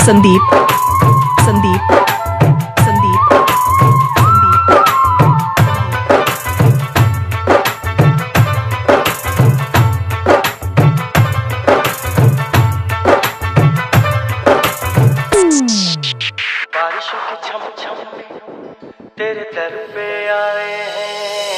संदीप संदीप संदीप बारिशों के छम छम में तेरे दर पे आए हैं।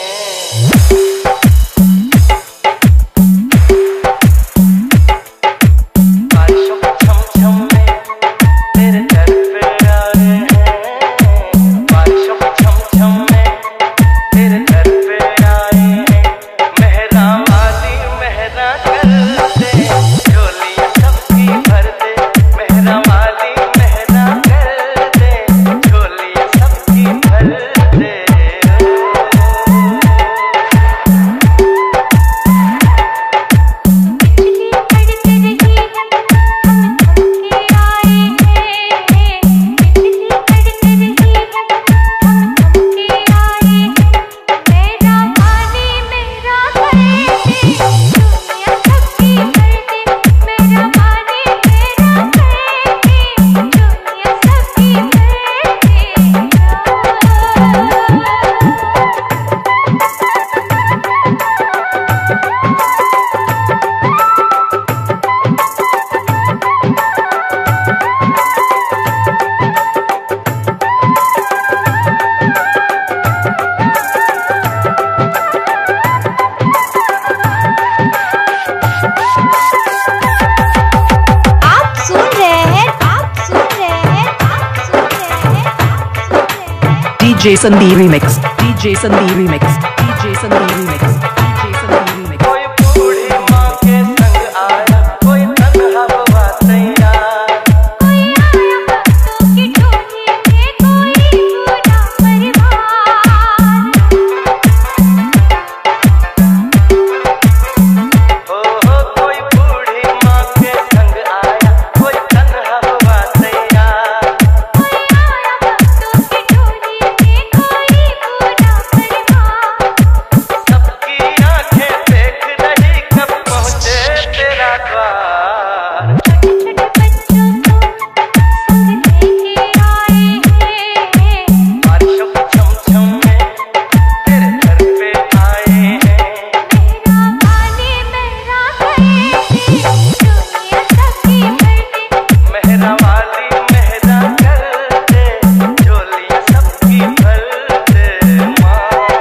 DJ Sandeep remix. DJ Sandeep remix. DJ Sandeep remix. DJ Sandeep remix. कोई बूढ़ी माँ के संग आया, कोई तन्हा हुआ तैयार, कोई आया बच्चों की टोली में, कोई पूरा परिवार। हो कोई बूढ़ी माँ के संग आया, कोई तन्हा हुआ तैयार, कोई आया बच्चों की टोली में, कोई पूरा परिवार। सबकी आंखें देख रही कब पहुँचे तेरा द्वार। छोटे छोटे बच्चों को संग लेके आए हैं, बारिशों के छम छम में तेरे घर पे आए हैं। मेरा वाली मेरा करे, दुनिया सबकी भर दे। मेहरा वाली मेहरा कर दे, झोलियां सबकी भर दे माँ।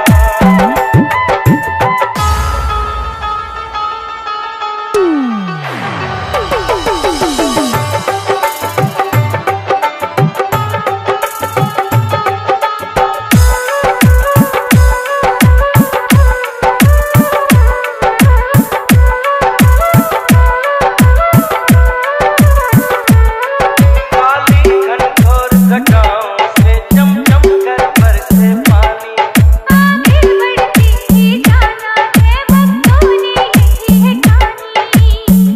काली घनघोर घटाओं से चम चम कर बरसे पानी, आगे बढ़ती ही जाना है, भक्तों ने यही है कहानी।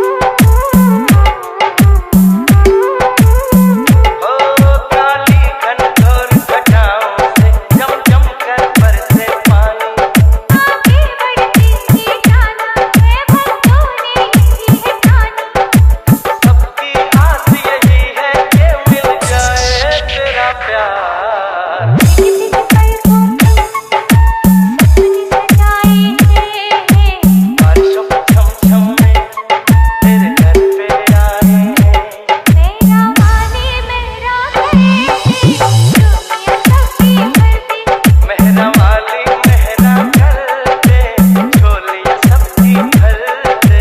हो काली घनघोर घटाओं से चम चम कर बरसे पानी, आगे बढ़ती ही जाना है, भक्तों ने यही है कहानी। सबकी आस यही है कि मिल जाए तेरा प्यार। किसी के पलकों पे सपने सजाए हैं, बारिशों के छम छम में तेरे घर पे आए हैं। मेरा वाली मेरा करे, दुनिया सबकी भर दे। मेहरा वाली मेहरा कर दे, झोलियां सबकी भर दे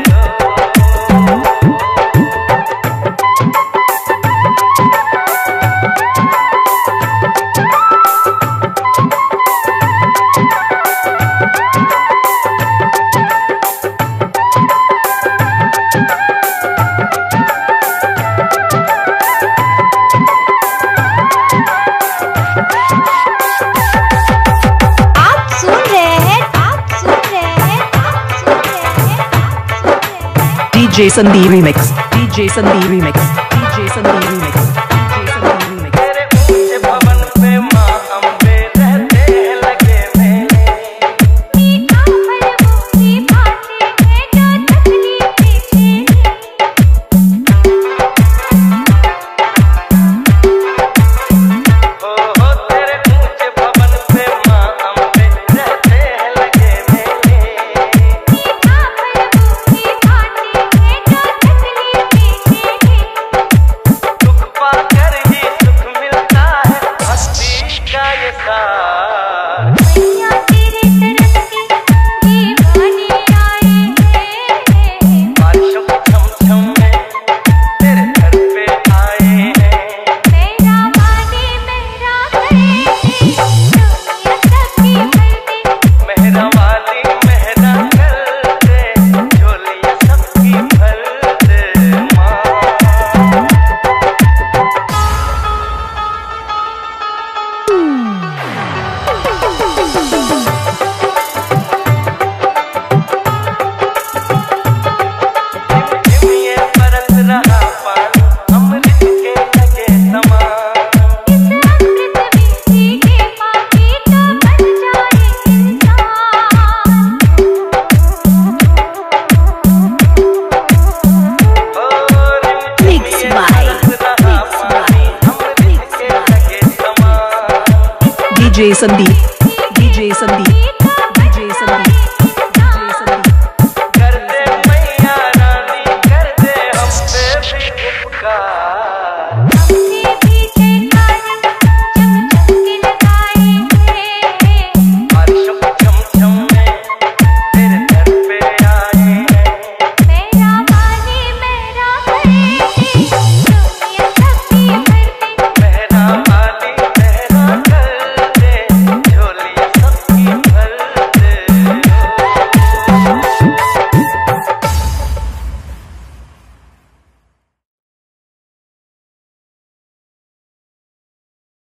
आप सुन रहे हैं, आप सुन रहे हैं, आप सुन रहे हैं, आप सुन रहे हैं। DJ Sandeep remix. DJ Sandeep remix.